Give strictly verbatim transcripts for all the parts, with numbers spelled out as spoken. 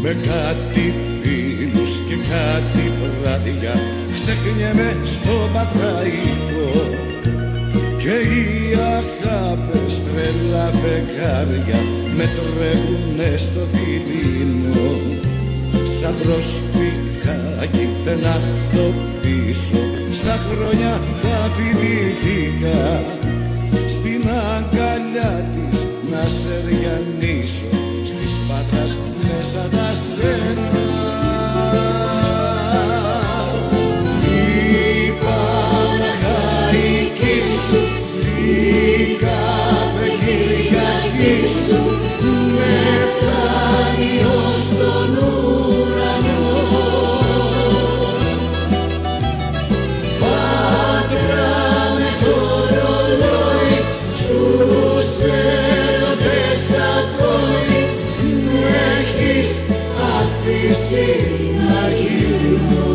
Με κάτι φίλους και κάτι βράδια ξεχνιέμαι στο πατραϊκό και οι αγάπες τρελά φεγγάρια με τρέχουνε στο δειλινό. Σαν προσφυγάκι δεν έρθω πίσω στα χρόνια τα φοιτητικά, στην αγκαλιά της να σε ριανίσω, στις Πάτρας μέσα τα στενά. Η Παναχαϊκή σου, η κάθε Κυριακή σου με φτάνει ως τον ουρανό. Πάτρα με το ρολόι στους έρωτες ακόμη με έχεις αφήσει να γυρνώ.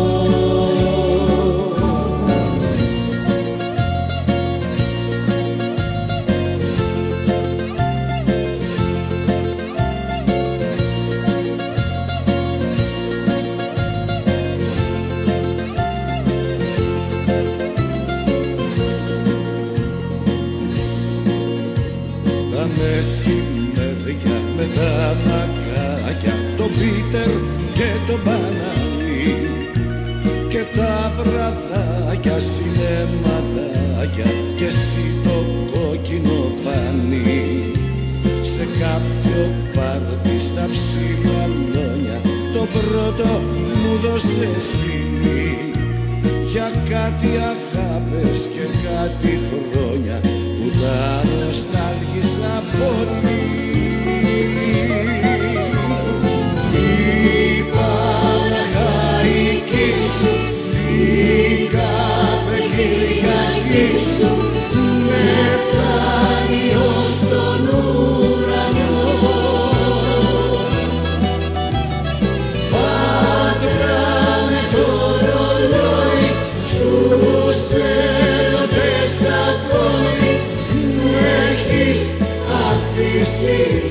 Τα μεσημέρια με τα μακάκια, το Πίτερ και το Παναλί και τα βραδάκια σινεματάκια και εσύ το κόκκινο πανί. Σε κάποιο πάρτι στα Ψηλαλόνια το πρώτο μου δώσες φιλί, για κάτι αγάπες και κάτι χρόνια που τα νοστάλγησα πολύ. Η Παναχαϊκή σου, η κάθε Κυριακή σου με φτάνει ως τον ουρανό. Πάτρα με το ρολόι στους έρωτες ακόμη με έχεις αφήσει